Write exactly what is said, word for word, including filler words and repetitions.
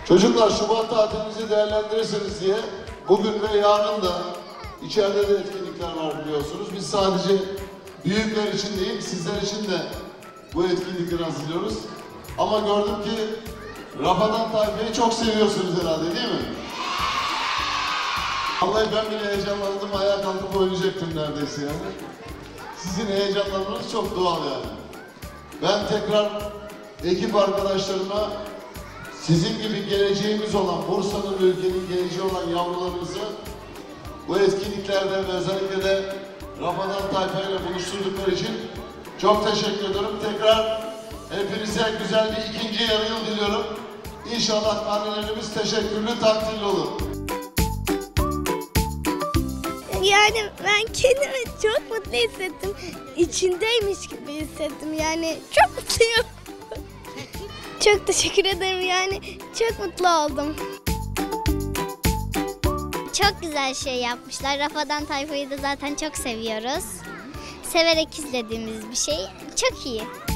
Çocuklar, Şubat tatilinizi değerlendirirseniz diye bugün ve yarın da içeride de etkinlikler var biliyorsunuz. Biz sadece büyükler için değil, sizler için de bu etkinlikleri hazırlıyoruz. Ama gördüm ki Rafadan Tayfa'yı çok seviyorsunuz herhalde, değil mi? Vallahi ben bile heyecanlandım, ayağa kalkıp oynayacaktım neredeyse yani. Sizin heyecanlanmanız çok doğal yani. Ben tekrar ekip arkadaşlarıma sizin gibi geleceğimiz olan, Bursa'nın, ülkenin geleceği olan yavrularımızı bu etkinliklerde ve özellikle de Rafadan Tayfa ile buluşturdukları için çok teşekkür ediyorum. Tekrar hepinize güzel bir ikinci yarı yıl diliyorum. İnşallah annelerimiz teşekkürlü, takdirli olur. Yani ben kendimi çok mutlu hissettim. İçindeymiş gibi hissettim. Yani çok mutluyum. Çok teşekkür ederim, yani çok mutlu oldum. Çok güzel şey yapmışlar. Rafadan Tayfa'yı da zaten çok seviyoruz. Severek izlediğimiz bir şey. Çok iyi.